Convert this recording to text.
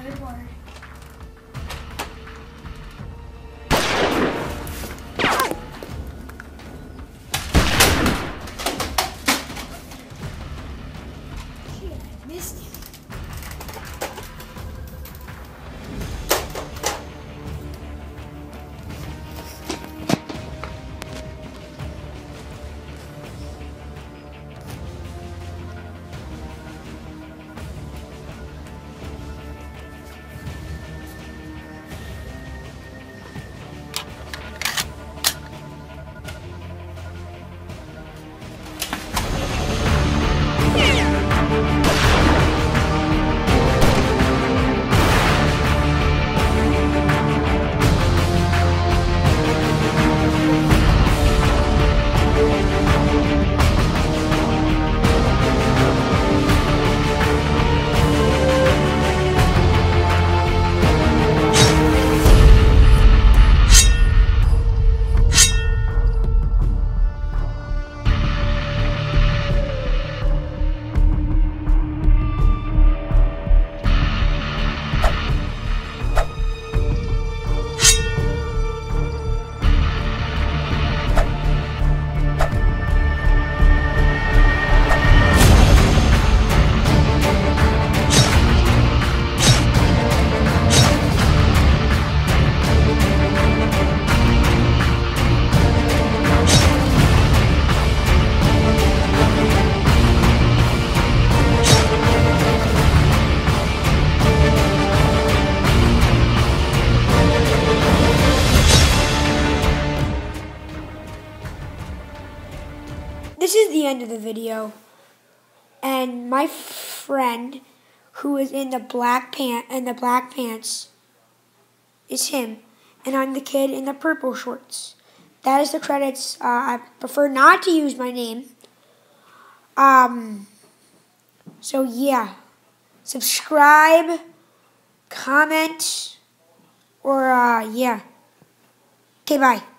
Third word. Shit, I missed it. This is the end of the video, and my friend who is in the black pants is him, and I'm the kid in the purple shorts. That is the credits. I prefer not to use my name. So yeah, subscribe, comment, or yeah. Okay, bye.